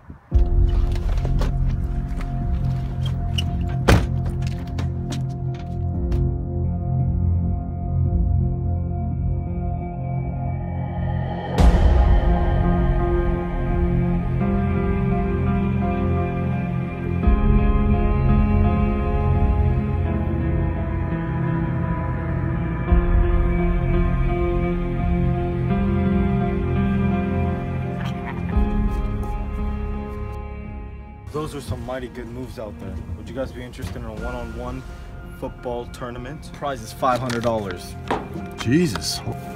Those are some mighty good moves out there. Would you guys be interested in a one-on-one football tournament? Prize is $500. Jesus.